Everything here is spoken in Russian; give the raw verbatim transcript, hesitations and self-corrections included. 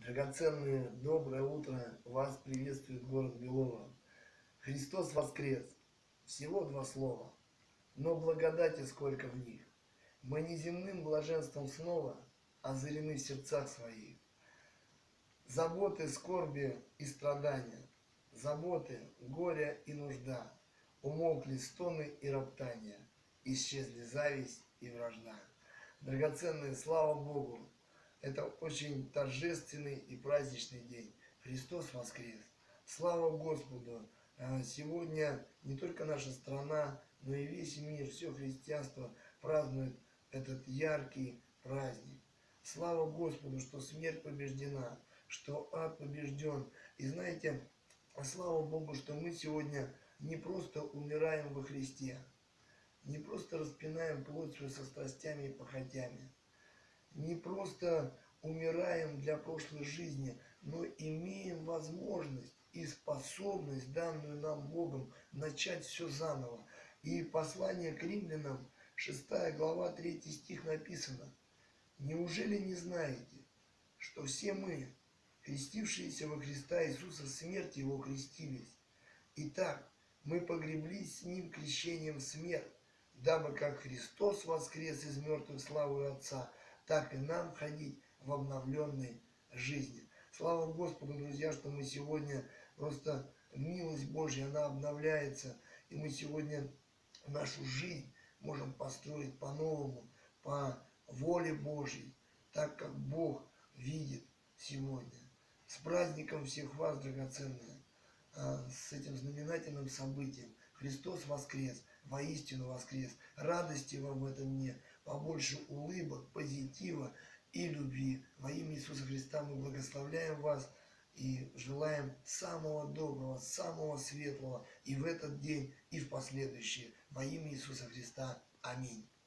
Драгоценные, доброе утро! Вас приветствует город Белово. Христос воскрес! Всего два слова, но благодати сколько в них. Мы неземным блаженством снова озарены в сердцах своих. Заботы, скорби и страдания, заботы, горе и нужда, умолкли стоны и роптания, исчезли зависть и вражда. Драгоценные, слава Богу! Это очень торжественный и праздничный день. Христос воскрес! Слава Господу! Сегодня не только наша страна, но и весь мир, все христианство празднует этот яркий праздник. Слава Господу, что смерть побеждена, что ад побежден. И знаете, слава Богу, что мы сегодня не просто умираем во Христе, не просто распинаем плоть свою со страстями и похотями, не просто умираем для прошлой жизни, но имеем возможность и способность, данную нам Богом, начать все заново. И послание к римлянам, шестая глава, третий стих написано: «Неужели не знаете, что все мы, крестившиеся во Христа Иисуса, смерть Его крестились? Итак, мы погреблись с Ним крещением в смерть, дабы как Христос воскрес из мертвых славою Отца, так и нам ходить в обновленной жизни». Слава Господу, друзья, что мы сегодня просто милость Божья, она обновляется, и мы сегодня нашу жизнь можем построить по-новому, по воле Божьей, так как Бог видит сегодня. С праздником всех вас, драгоценные, с этим знаменательным событием. Христос воскрес, воистину воскрес. Радости вам в этом дне, побольше улыбок, позитива и любви. Во имя Иисуса Христа мы благословляем вас и желаем самого доброго, самого светлого и в этот день, и в последующие. Во имя Иисуса Христа. Аминь.